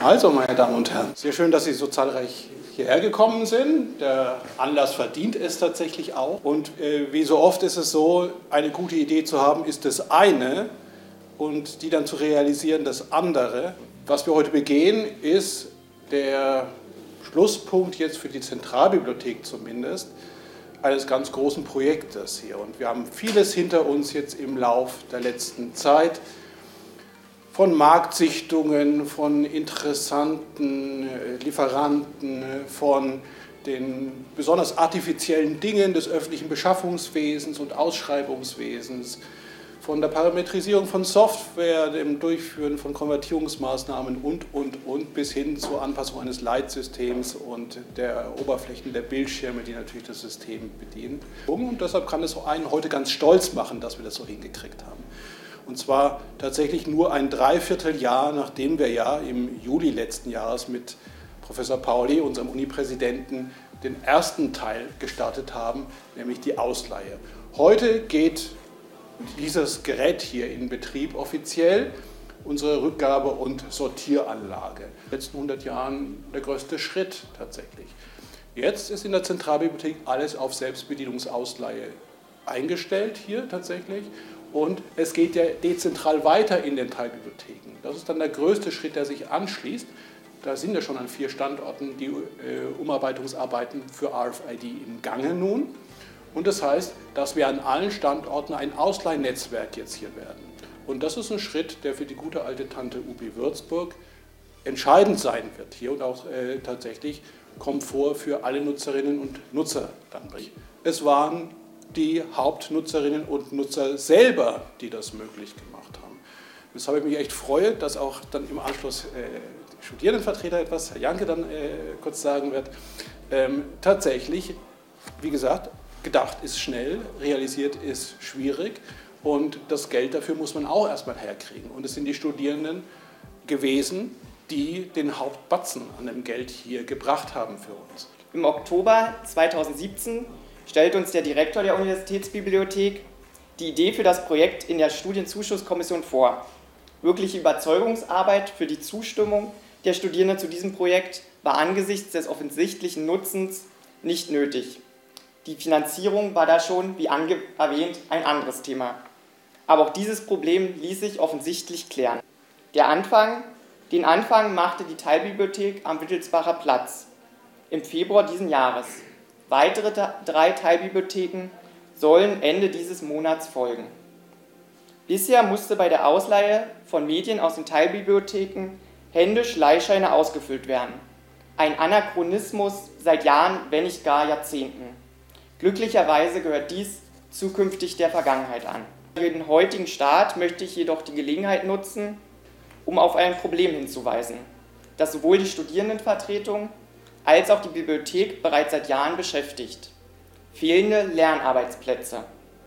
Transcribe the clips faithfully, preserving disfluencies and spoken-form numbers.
Also, meine Damen und Herren, sehr schön, dass Sie so zahlreich hierher gekommen sind. Der Anlass verdient es tatsächlich auch. Und äh, wie so oft ist es so, eine gute Idee zu haben, ist das eine und die dann zu realisieren, das andere. Was wir heute begehen, ist der Schlusspunkt jetzt für die Zentralbibliothek zumindest, eines ganz großen Projektes hier. Und wir haben vieles hinter uns jetzt im Lauf der letzten Zeit, von Marktsichtungen, von interessanten Lieferanten, von den besonders artifiziellen Dingen des öffentlichen Beschaffungswesens und Ausschreibungswesens, von der Parametrisierung von Software, dem Durchführen von Konvertierungsmaßnahmen und, und, und, bis hin zur Anpassung eines Leitsystems und der Oberflächen der Bildschirme, die natürlich das System bedienen. Und deshalb kann es einen heute ganz stolz machen, dass wir das so hingekriegt haben. Und zwar tatsächlich nur ein Dreivierteljahr, nachdem wir ja im Juli letzten Jahres mit Professor Pauli, unserem Uni-Präsidenten, den ersten Teil gestartet haben, nämlich die Ausleihe. Heute geht dieses Gerät hier in Betrieb offiziell, unsere Rückgabe- und Sortieranlage. In den letzten hundert Jahren der größte Schritt tatsächlich. Jetzt ist in der Zentralbibliothek alles auf Selbstbedienungsausleihe eingestellt hier tatsächlich. Und es geht ja dezentral weiter in den Teilbibliotheken. Das ist dann der größte Schritt, der sich anschließt. Da sind ja schon an vier Standorten die äh, Umarbeitungsarbeiten für R F I D im Gange nun. Und das heißt, dass wir an allen Standorten ein Ausleihnetzwerk jetzt hier werden. Und das ist ein Schritt, der für die gute alte Tante U P Würzburg entscheidend sein wird hier und auch äh, tatsächlich Komfort für alle Nutzerinnen und Nutzer dann bringt. Es waren die Hauptnutzerinnen und Nutzer selber, die das möglich gemacht haben. Weshalb ich mich echt freue, dass auch dann im Anschluss äh, die Studierendenvertreter etwas, Herr Janke dann äh, kurz sagen wird, ähm, tatsächlich, wie gesagt, gedacht ist schnell, realisiert ist schwierig und das Geld dafür muss man auch erstmal herkriegen. Und es sind die Studierenden gewesen, die den Hauptbatzen an dem Geld hier gebracht haben für uns. Im Oktober zweitausendsiebzehn stellt uns der Direktor der Universitätsbibliothek die Idee für das Projekt in der Studienzuschusskommission vor. Wirkliche Überzeugungsarbeit für die Zustimmung der Studierenden zu diesem Projekt war angesichts des offensichtlichen Nutzens nicht nötig. Die Finanzierung war da schon, wie erwähnt, ein anderes Thema. Aber auch dieses Problem ließ sich offensichtlich klären. Der Anfang, den Anfang machte die Teilbibliothek am Wittelsbacher Platz im Februar diesen Jahres. Weitere drei Teilbibliotheken sollen Ende dieses Monats folgen. Bisher musste bei der Ausleihe von Medien aus den Teilbibliotheken händisch Leihscheine ausgefüllt werden. Ein Anachronismus seit Jahren, wenn nicht gar Jahrzehnten. Glücklicherweise gehört dies zukünftig der Vergangenheit an. Für den heutigen Start möchte ich jedoch die Gelegenheit nutzen, um auf ein Problem hinzuweisen, das sowohl die Studierendenvertretung als auch die Bibliothek bereits seit Jahren beschäftigt. Fehlende Lernarbeitsplätze.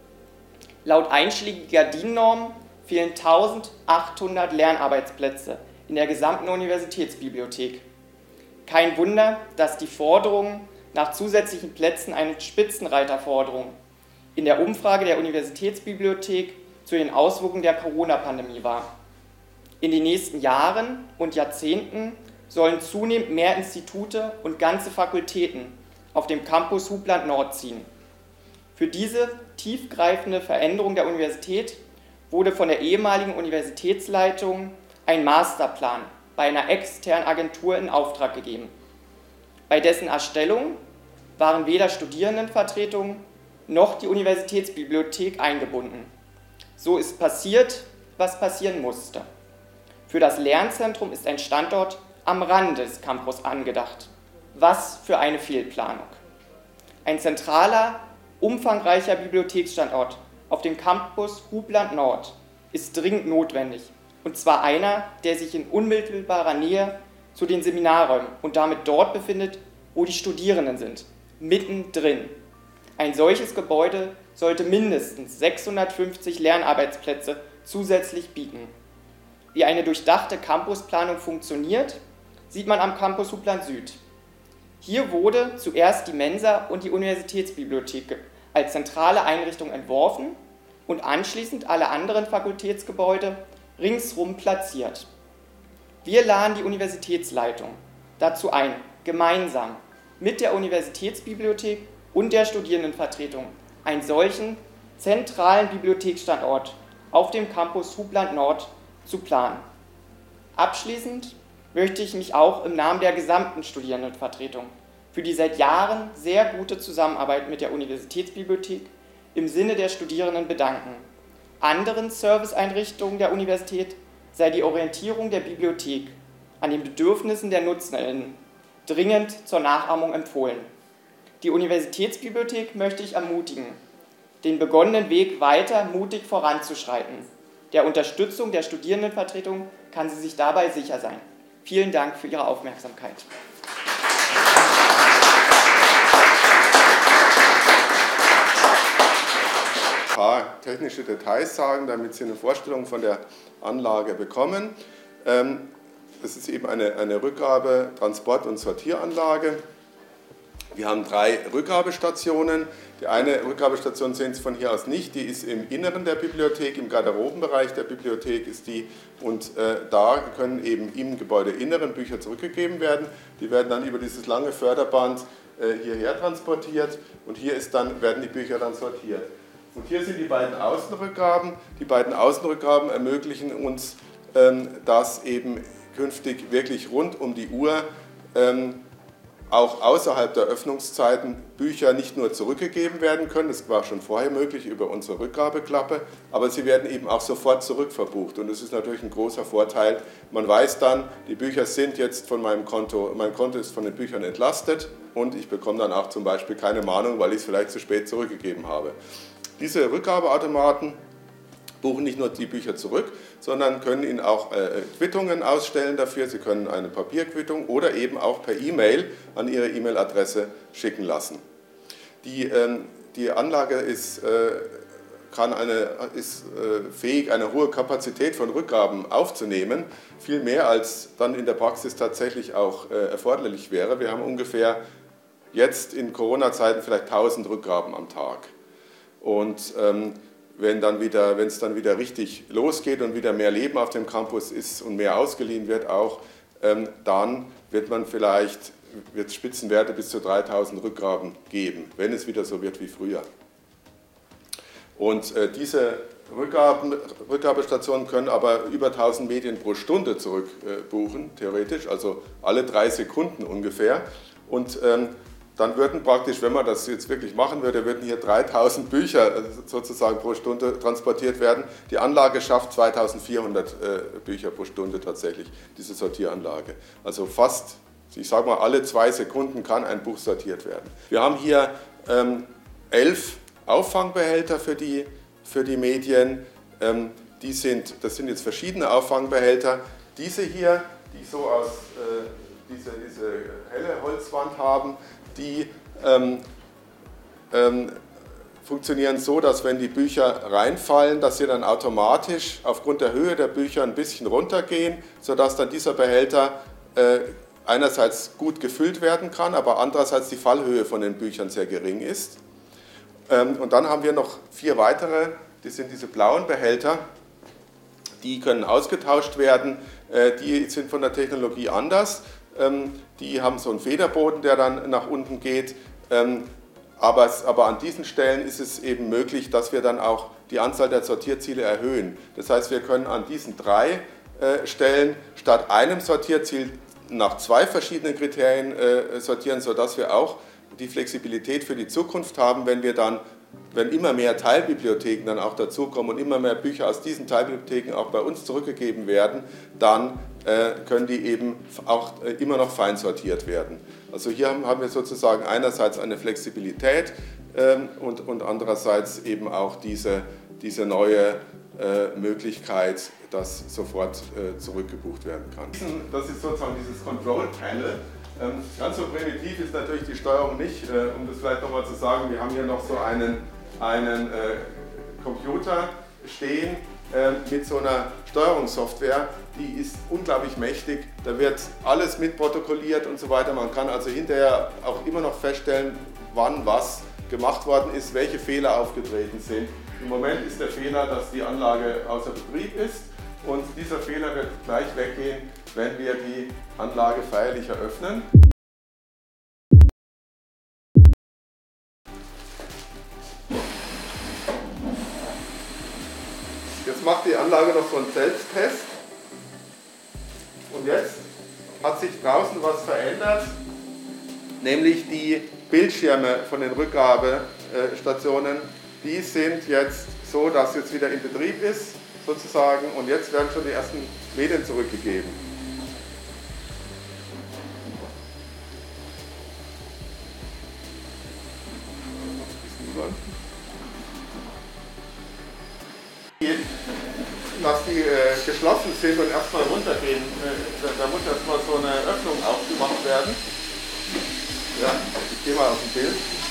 Laut einschlägiger D I N-Norm fehlen eintausendachthundert Lernarbeitsplätze in der gesamten Universitätsbibliothek. Kein Wunder, dass die Forderung nach zusätzlichen Plätzen eine Spitzenreiterforderung in der Umfrage der Universitätsbibliothek zu den Auswirkungen der Corona-Pandemie war. In den nächsten Jahren und Jahrzehnten sollen zunehmend mehr Institute und ganze Fakultäten auf dem Campus Hubland Nord ziehen. Für diese tiefgreifende Veränderung der Universität wurde von der ehemaligen Universitätsleitung ein Masterplan bei einer externen Agentur in Auftrag gegeben. Bei dessen Erstellung waren weder Studierendenvertretungen noch die Universitätsbibliothek eingebunden. So ist passiert, was passieren musste. Für das Lernzentrum ist ein Standort am Rande des Campus angedacht. Was für eine Fehlplanung. Ein zentraler, umfangreicher Bibliotheksstandort auf dem Campus Hubland Nord ist dringend notwendig. Und zwar einer, der sich in unmittelbarer Nähe zu den Seminarräumen und damit dort befindet, wo die Studierenden sind, mittendrin. Ein solches Gebäude sollte mindestens sechshundertfünfzig Lernarbeitsplätze zusätzlich bieten. Wie eine durchdachte Campusplanung funktioniert, sieht man am Campus Hubland Süd. Hier wurde zuerst die Mensa und die Universitätsbibliothek als zentrale Einrichtung entworfen und anschließend alle anderen Fakultätsgebäude ringsrum platziert. Wir laden die Universitätsleitung dazu ein, gemeinsam mit der Universitätsbibliothek und der Studierendenvertretung einen solchen zentralen Bibliotheksstandort auf dem Campus Hubland Nord zu planen. Abschließend möchte ich mich auch im Namen der gesamten Studierendenvertretung für die seit Jahren sehr gute Zusammenarbeit mit der Universitätsbibliothek im Sinne der Studierenden bedanken. Anderen Serviceeinrichtungen der Universität sei die Orientierung der Bibliothek an den Bedürfnissen der NutzerInnen dringend zur Nachahmung empfohlen. Die Universitätsbibliothek möchte ich ermutigen, den begonnenen Weg weiter mutig voranzuschreiten. Der Unterstützung der Studierendenvertretung kann sie sich dabei sicher sein. Vielen Dank für Ihre Aufmerksamkeit. Ein paar technische Details sagen, damit Sie eine Vorstellung von der Anlage bekommen. Das ist eben eine, eine Rückgabe-, Transport- und Sortieranlage. Wir haben drei Rückgabestationen. Die eine Rückgabestation sehen Sie von hier aus nicht, die ist im Inneren der Bibliothek, im Garderobenbereich der Bibliothek ist die, und äh, da können eben im Gebäudeinneren Bücher zurückgegeben werden. Die werden dann über dieses lange Förderband äh, hierher transportiert und hier ist dann, werden die Bücher dann sortiert. Und hier sind die beiden Außenrückgaben. Die beiden Außenrückgaben ermöglichen uns, ähm, dass eben künftig wirklich rund um die Uhr ähm, auch außerhalb der Öffnungszeiten Bücher nicht nur zurückgegeben werden können, das war schon vorher möglich über unsere Rückgabeklappe, aber sie werden eben auch sofort zurückverbucht und das ist natürlich ein großer Vorteil. Man weiß dann, die Bücher sind jetzt von meinem Konto, mein Konto ist von den Büchern entlastet und ich bekomme dann auch zum Beispiel keine Mahnung, weil ich es vielleicht zu spät zurückgegeben habe. Diese Rückgabeautomaten buchen nicht nur die Bücher zurück, sondern können Ihnen auch äh, Quittungen ausstellen dafür. Sie können eine Papierquittung oder eben auch per E-Mail an Ihre E-Mail-Adresse schicken lassen. Die, ähm, die Anlage ist, äh, kann eine, ist äh, fähig, eine hohe Kapazität von Rückgaben aufzunehmen, viel mehr als dann in der Praxis tatsächlich auch äh, erforderlich wäre. Wir haben ungefähr jetzt in Corona-Zeiten vielleicht tausend Rückgaben am Tag. Und ähm, Wenn dann wieder, wenn es dann wieder richtig losgeht und wieder mehr Leben auf dem Campus ist und mehr ausgeliehen wird auch, ähm, dann wird man vielleicht wird Spitzenwerte bis zu dreitausend Rückgaben geben, wenn es wieder so wird wie früher. Und äh, diese Rückgaben, Rückgabestationen können aber über tausend Medien pro Stunde zurückbuchen, äh, theoretisch, also alle drei Sekunden ungefähr. Und ähm, dann würden praktisch, wenn man das jetzt wirklich machen würde, würden hier dreitausend Bücher sozusagen pro Stunde transportiert werden. Die Anlage schafft zweitausendvierhundert äh, Bücher pro Stunde tatsächlich, diese Sortieranlage. Also fast, ich sage mal, alle zwei Sekunden kann ein Buch sortiert werden. Wir haben hier ähm, elf Auffangbehälter für die, für die Medien. Ähm, die sind, das sind jetzt verschiedene Auffangbehälter. Diese hier, die so aus äh, diese, diese helle Holzwand haben, die ähm, ähm, funktionieren so, dass wenn die Bücher reinfallen, dass sie dann automatisch aufgrund der Höhe der Bücher ein bisschen runtergehen, sodass dann dieser Behälter äh, einerseits gut gefüllt werden kann, aber andererseits die Fallhöhe von den Büchern sehr gering ist. Ähm, und dann haben wir noch vier weitere, das sind diese blauen Behälter, die können ausgetauscht werden, äh, die sind von der Technologie anders. Die haben so einen Federboden, der dann nach unten geht, aber, aber an diesen Stellen ist es eben möglich, dass wir dann auch die Anzahl der Sortierziele erhöhen. Das heißt, wir können an diesen drei Stellen statt einem Sortierziel nach zwei verschiedenen Kriterien sortieren, sodass wir auch die Flexibilität für die Zukunft haben, wenn wir dann, wenn immer mehr Teilbibliotheken dann auch dazukommen und immer mehr Bücher aus diesen Teilbibliotheken auch bei uns zurückgegeben werden, dann können die eben auch immer noch fein sortiert werden. Also hier haben wir sozusagen einerseits eine Flexibilität und, und andererseits eben auch diese, diese neue Möglichkeit, dass sofort zurückgebucht werden kann. Das ist sozusagen dieses Control Panel. Ganz so primitiv ist natürlich die Steuerung nicht, um das vielleicht nochmal zu sagen, wir haben hier noch so einen, einen Computer stehen mit so einer Steuerungssoftware, die ist unglaublich mächtig, da wird alles mitprotokolliert und so weiter. Man kann also hinterher auch immer noch feststellen, wann was gemacht worden ist, welche Fehler aufgetreten sind. Im Moment ist der Fehler, dass die Anlage außer Betrieb ist und dieser Fehler wird gleich weggehen, wenn wir die Anlage feierlich eröffnen. Jetzt macht die Anlage noch so einen Selbsttest. Und jetzt hat sich draußen was verändert, nämlich die Bildschirme von den Rückgabestationen, die sind jetzt so, dass jetzt wieder in Betrieb ist, sozusagen, und jetzt werden schon die ersten Medien zurückgegeben. Dass die äh, geschlossen sind und erstmal runtergehen, äh, da muss erstmal so eine Öffnung aufgemacht werden. Ja, ich gehe mal auf ein Bild.